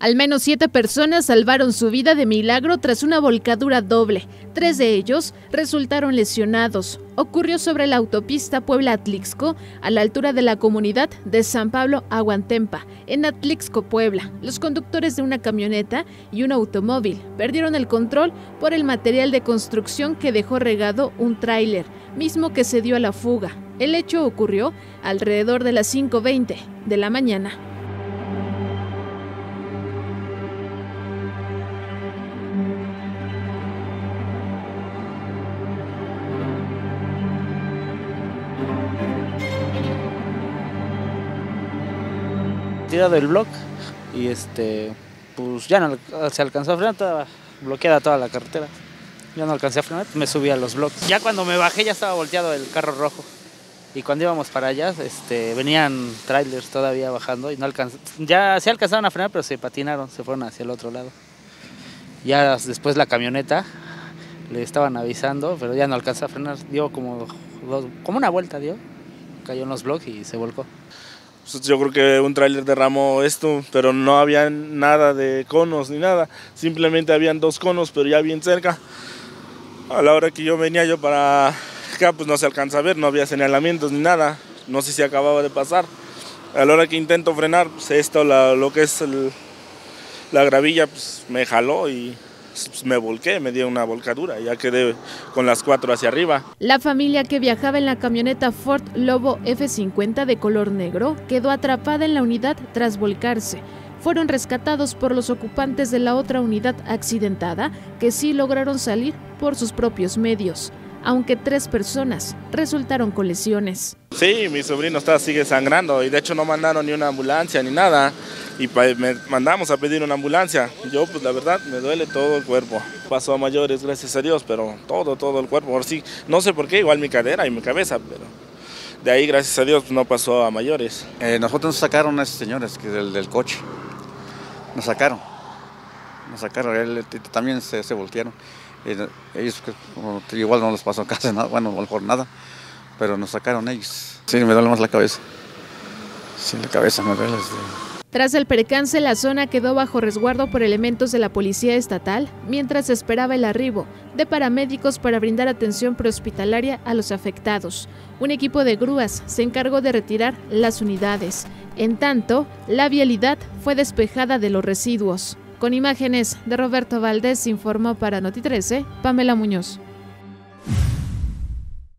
Al menos 7 personas salvaron su vida de milagro tras una volcadura doble. 3 de ellos resultaron lesionados. Ocurrió sobre la autopista Puebla-Atlixco, a la altura de la comunidad de San Pablo Aguantempa, en Atlixco, Puebla. Los conductores de una camioneta y un automóvil perdieron el control por el material de construcción que dejó regado un tráiler, mismo que se dio a la fuga. El hecho ocurrió alrededor de las 5:20 de la mañana. Tirado el bloque y pues ya no se alcanzó a frenar, estaba bloqueada toda la carretera. Ya no alcancé a frenar, me subí a los bloques. Ya cuando me bajé ya estaba volteado el carro rojo. Y cuando íbamos para allá, venían trailers todavía bajando y no ya se alcanzaron a frenar, pero se patinaron, se fueron hacia el otro lado. Ya después la camioneta le estaban avisando, pero ya no alcanzó a frenar, dio como una vuelta, cayó en los bloques y se volcó. Yo creo que un tráiler derramó esto, pero no había nada de conos ni nada. Simplemente habían 2 conos, pero ya bien cerca. A la hora que yo venía para acá, pues no se alcanza a ver, no había señalamientos ni nada. No sé si acababa de pasar. A la hora que intento frenar, pues lo que es la gravilla, pues me jaló y pues me volqué, me dio una volcadura, ya quedé con las 4 hacia arriba. La familia que viajaba en la camioneta Ford Lobo F50 de color negro quedó atrapada en la unidad tras volcarse. Fueron rescatados por los ocupantes de la otra unidad accidentada, que sí lograron salir por sus propios medios, aunque 3 personas resultaron con lesiones. Sí, mi sobrino sigue sangrando y de hecho no mandaron ni una ambulancia ni nada. Y me mandamos a pedir una ambulancia. Yo, pues la verdad, me duele todo el cuerpo. Pasó a mayores, gracias a Dios, pero todo el cuerpo. Ahora sí, no sé por qué, igual mi cadera y mi cabeza, pero de ahí, gracias a Dios, no pasó a mayores. Nosotros nos sacaron a esos señores del coche. Nos sacaron, él también se voltearon. Ellos igual no les pasó casi nada, bueno, a lo mejor nada, pero nos sacaron ellos. Sí, me duele más la cabeza. Sí, la cabeza me duele. Tras el percance, la zona quedó bajo resguardo por elementos de la Policía Estatal, mientras se esperaba el arribo de paramédicos para brindar atención prehospitalaria a los afectados. Un equipo de grúas se encargó de retirar las unidades. En tanto, la vialidad fue despejada de los residuos. Con imágenes de Roberto Valdés, informó para Noti 13, Pamela Muñoz.